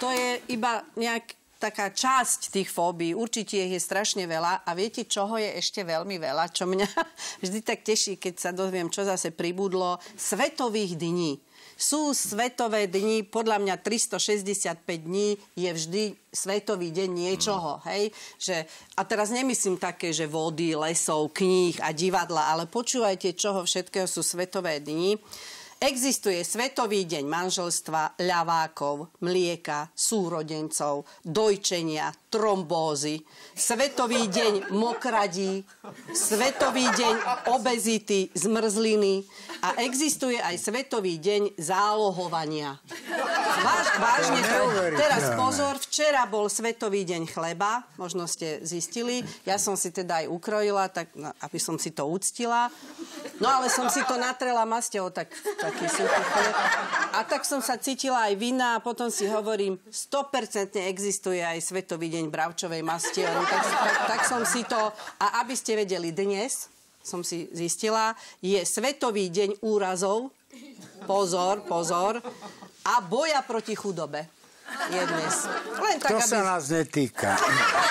to je iba taká časť tých fóbií. Určite ich je strašne veľa. A viete, čoho je ešte veľmi veľa? Čo mňa vždy tak teší, keď sa dozviem, čo zase pribudlo. Svetových dní. Sú svetové dni, podľa mňa 365 dní je vždy svetový deň niečoho, hej? A teraz nemyslím také, že vody, lesov, kníh a divadla, ale počúvajte, čoho všetkého sú svetové dni. Existuje Svetový deň manželstva, ľavákov, mlieka, súrodencov, dojčenia, trombózy, Svetový deň mokradí, Svetový deň obezity, zmrzliny a existuje aj Svetový deň zálohovania. Vážne to. Teraz pozor, včera bol Svetový deň chleba, možno ste zistili. Ja som si teda aj ukrojila, tak, aby som si to uctila. No ale som si to natrela masťou, taký suchý chlieb. A tak som sa cítila aj vina a potom si hovorím, 100% existuje aj Svetový deň bravčovej masti. Tak som si to... A aby ste vedeli, dnes som si zistila, je Svetový deň úrazov. Pozor, pozor. A boja proti chudobe. Je dnes. Len tak, to sa nás netýka.